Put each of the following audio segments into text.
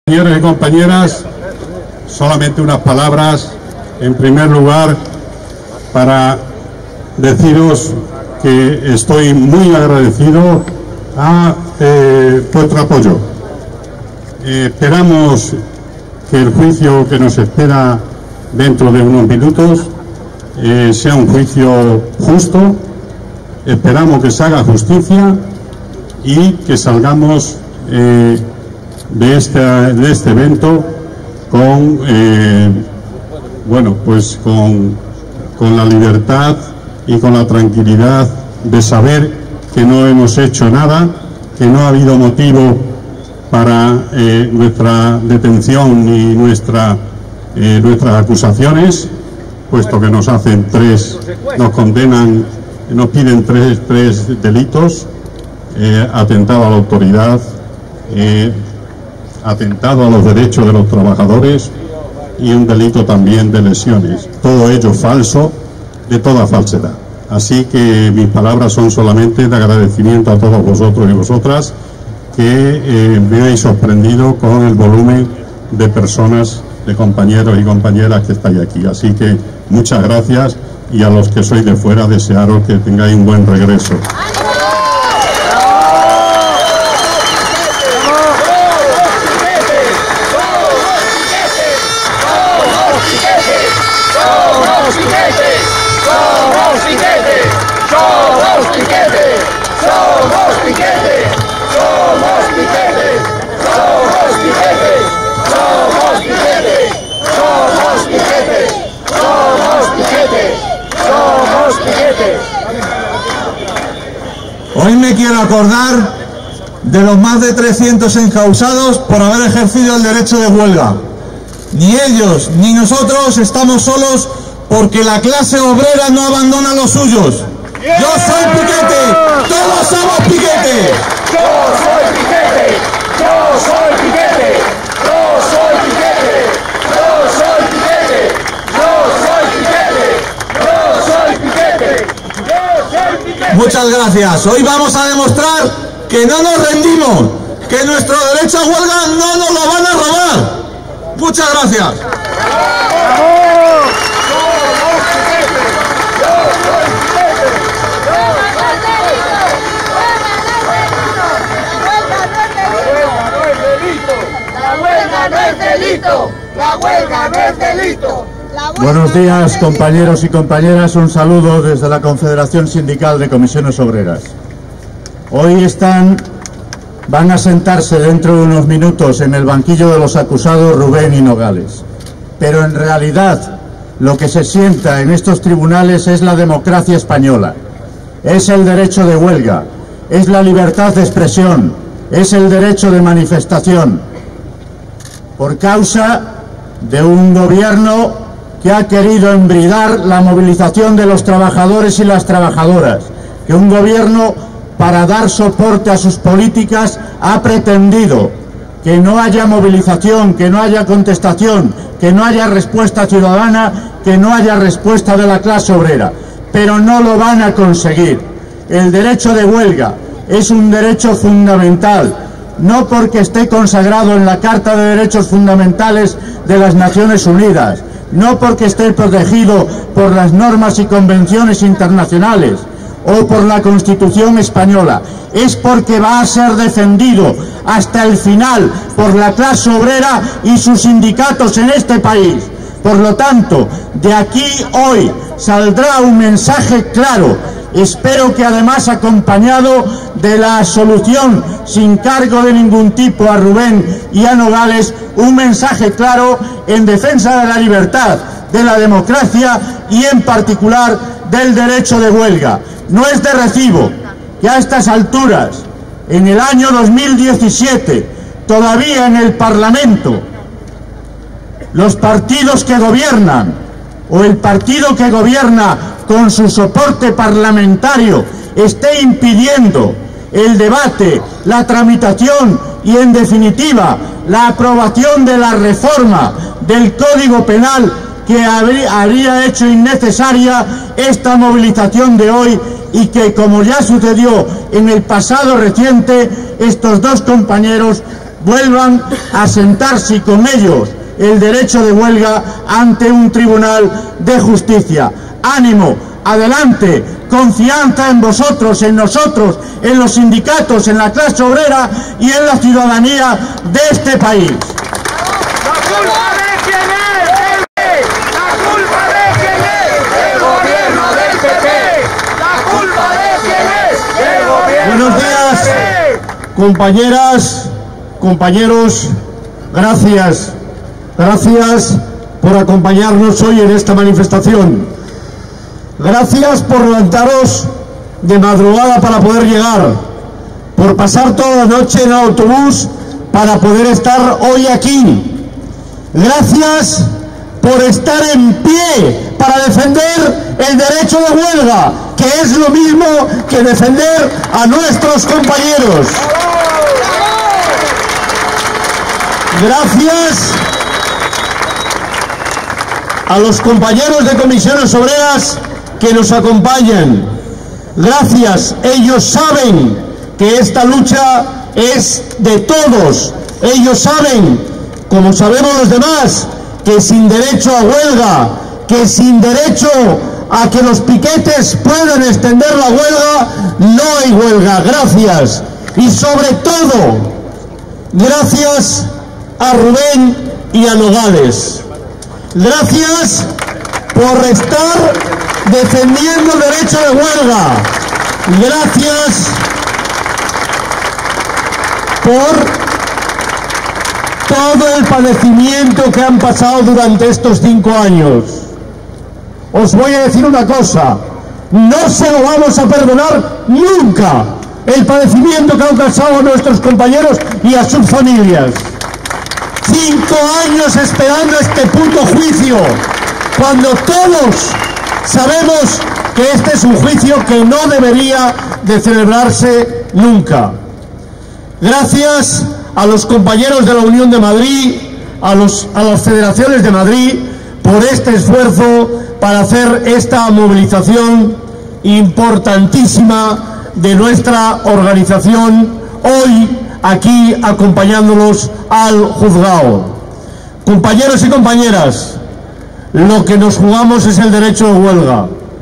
Señores y compañeras, solamente unas palabras, en primer lugar, para deciros que estoy muy agradecido a vuestro apoyo. Esperamos que el juicio que nos espera dentro de unos minutos sea un juicio justo. Esperamos que se haga justicia y que salgamos de este evento con con la libertad y con la tranquilidad de saber que no hemos hecho nada, que no ha habido motivo para nuestra detención ni nuestras acusaciones, puesto que nos condenan, nos piden tres delitos: atentado a la autoridad, atentado a los derechos de los trabajadores y un delito también de lesiones. Todo ello falso, de toda falsedad. Así que mis palabras son solamente de agradecimiento a todos vosotros y vosotras que me habéis sorprendido con el volumen de personas, de compañeros y compañeras que estáis aquí. Así que muchas gracias, y a los que sois de fuera desearos que tengáis un buen regreso. Hoy me quiero acordar de los más de 300 encausados por haber ejercido el derecho de huelga. Ni ellos ni nosotros estamos solos, porque la clase obrera no abandona a los suyos. Yo soy Piquete, todos somos Piquete. Yo soy Piquete, yo soy Piquete, yo soy Piquete, yo soy Piquete, yo soy Piquete, yo soy Piquete, yo soy Piquete. Muchas gracias. Hoy vamos a demostrar que no nos rendimos, que nuestro derecho a huelga no nos lo van a robar. Muchas gracias. La huelga no es delito. Buenos días, compañeros y compañeras. Un saludo desde la Confederación Sindical de Comisiones Obreras. Hoy van a sentarse dentro de unos minutos en el banquillo de los acusados Rubén y Nogales. Pero en realidad lo que se sienta en estos tribunales es la democracia española. Es el derecho de huelga, es la libertad de expresión, es el derecho de manifestación, por causa de un gobierno que ha querido embridar la movilización de los trabajadores y las trabajadoras, que un gobierno, para dar soporte a sus políticas, ha pretendido que no haya movilización, que no haya contestación, que no haya respuesta ciudadana, que no haya respuesta de la clase obrera. Pero no lo van a conseguir. El derecho de huelga es un derecho fundamental, no porque esté consagrado en la Carta de Derechos Fundamentales de las Naciones Unidas, no porque esté protegido por las normas y convenciones internacionales o por la Constitución española, es porque va a ser defendido hasta el final por la clase obrera y sus sindicatos en este país. Por lo tanto, de aquí hoy saldrá un mensaje claro, espero que además acompañado de la absolución sin cargo de ningún tipo a Rubén y a Nogales, un mensaje claro en defensa de la libertad, de la democracia y en particular del derecho de huelga. No es de recibo que a estas alturas, en el año 2017, todavía en el Parlamento, los partidos que gobiernan o el partido que gobierna con su soporte parlamentario esté impidiendo el debate, la tramitación y, en definitiva, la aprobación de la reforma del Código Penal que habría hecho innecesaria esta movilización de hoy, y que, como ya sucedió en el pasado reciente, estos dos compañeros vuelvan a sentarse y con ellos el derecho de huelga ante un tribunal de justicia. ¡Ánimo! ¡Adelante! Confianza en vosotros, en nosotros, en los sindicatos, en la clase obrera y en la ciudadanía de este país. ¿La culpa de quién es? ¿La culpa de quién es? El gobierno del PP. ¿La culpa de quién es? El gobierno Buenos días, compañeras, compañeros. Gracias. Gracias por acompañarnos hoy en esta manifestación. Gracias por levantaros de madrugada para poder llegar, por pasar toda la noche en el autobús para poder estar hoy aquí. Gracias por estar en pie para defender el derecho de huelga, que es lo mismo que defender a nuestros compañeros. Gracias a los compañeros de Comisiones Obreras que nos acompañan. Gracias, ellos saben que esta lucha es de todos. Ellos saben, como sabemos los demás, que sin derecho a huelga, que sin derecho a que los piquetes puedan extender la huelga, no hay huelga. Gracias. Y sobre todo, gracias a Rubén y a Nogales. Gracias por estar defendiendo el derecho de huelga. Gracias por todo el padecimiento que han pasado durante estos 5 años. Os voy a decir una cosa, no se lo vamos a perdonar nunca, el padecimiento que han causado a nuestros compañeros y a sus familias. 5 años esperando este puto juicio, cuando todos sabemos que este es un juicio que no debería de celebrarse nunca. Gracias a los compañeros de la Unión de Madrid, a las federaciones de Madrid, por este esfuerzo para hacer esta movilización importantísima de nuestra organización, hoy aquí acompañándolos al juzgado. Compañeros y compañeras, lo que nos jugamos es el derecho de huelga.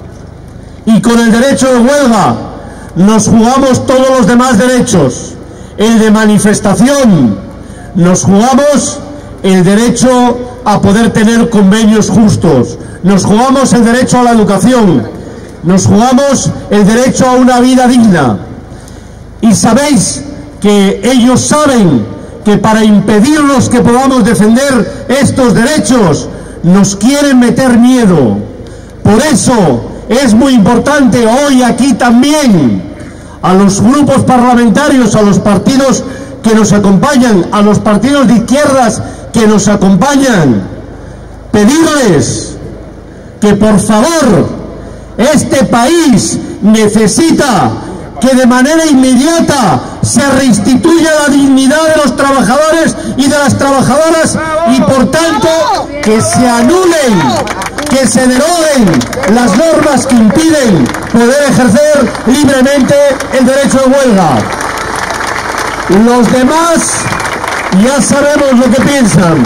Y con el derecho de huelga nos jugamos todos los demás derechos. El de manifestación, nos jugamos el derecho a poder tener convenios justos, nos jugamos el derecho a la educación, nos jugamos el derecho a una vida digna. Y sabéis que ellos saben que para impedirnos que podamos defender estos derechos, nos quieren meter miedo. Por eso es muy importante hoy aquí también a los grupos parlamentarios, a los partidos que nos acompañan, a los partidos de izquierdas que nos acompañan, pedirles que por favor, este país necesita que de manera inmediata se reinstituya la dignidad de los trabajadores y de las trabajadoras y por tanto que se anulen, que se deroguen las normas que impiden poder ejercer libremente el derecho de huelga. Los demás ya sabemos lo que piensan,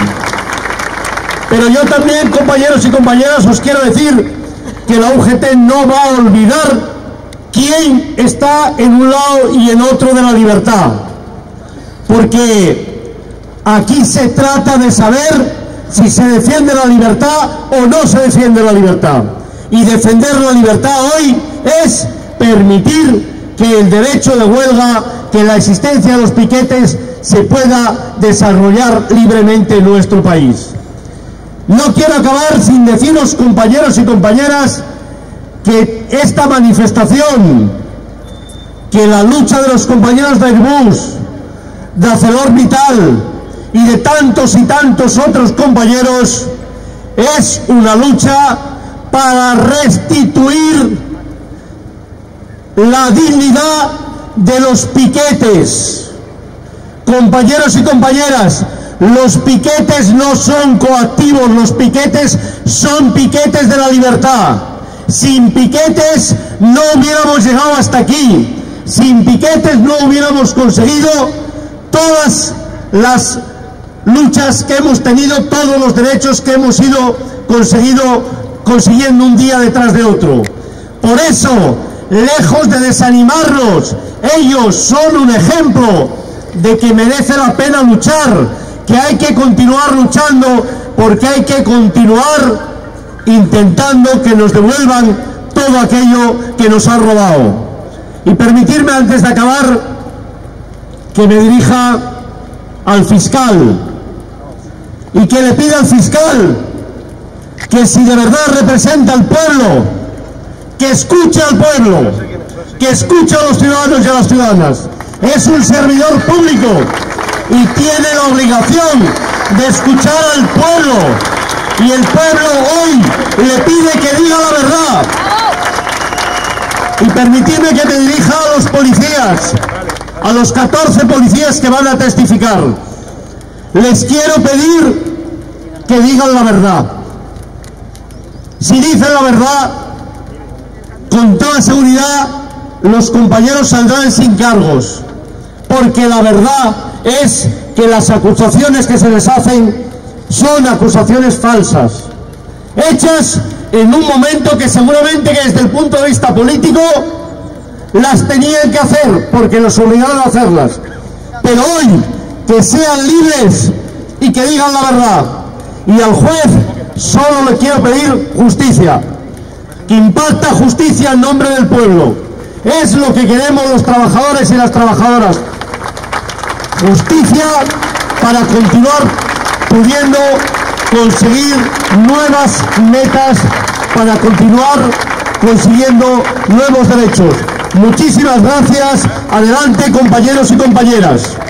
pero yo también, compañeros y compañeras, os quiero decir que la UGT no va a olvidar quién está en un lado y en otro de la libertad, porque aquí se trata de saber si se defiende la libertad o no se defiende la libertad. Y defender la libertad hoy es permitir que el derecho de huelga, que la existencia de los piquetes se pueda desarrollar libremente en nuestro país. No quiero acabar sin deciros, compañeros y compañeras, que esta manifestación, que la lucha de los compañeros de Airbus, de ArcelorMittal y de tantos y tantos otros compañeros, es una lucha para restituir la dignidad de los piquetes. Compañeros y compañeras, los piquetes no son coactivos, los piquetes son piquetes de la libertad. Sin piquetes no hubiéramos llegado hasta aquí, sin piquetes no hubiéramos conseguido todas las luchas que hemos tenido, todos los derechos que hemos ido consiguiendo un día detrás de otro. Por eso, lejos de desanimarnos, ellos son un ejemplo de que merece la pena luchar, que hay que continuar luchando, porque hay que continuar intentando que nos devuelvan todo aquello que nos han robado. Y permitirme, antes de acabar, que me dirija al fiscal y que le pida al fiscal que, si de verdad representa al pueblo, que escuche al pueblo, que escuche a los ciudadanos y a las ciudadanas. Es un servidor público y tiene la obligación de escuchar al pueblo, y el pueblo hoy le pide que diga la verdad. Y permitidme que me dirija a los policías, a los 14 policías que van a testificar. Les quiero pedir que digan la verdad. Si dicen la verdad, con toda seguridad los compañeros saldrán sin cargos, porque la verdad es que las acusaciones que se les hacen son acusaciones falsas, hechas en un momento que seguramente que desde el punto de vista político las tenían que hacer, porque los obligaron a hacerlas. Pero hoy, que sean libres y que digan la verdad. Y al juez solo le quiero pedir justicia, que imparta justicia en nombre del pueblo. Es lo que queremos los trabajadores y las trabajadoras. Justicia para continuar pudiendo conseguir nuevas metas, para continuar consiguiendo nuevos derechos. Muchísimas gracias. Adelante, compañeros y compañeras.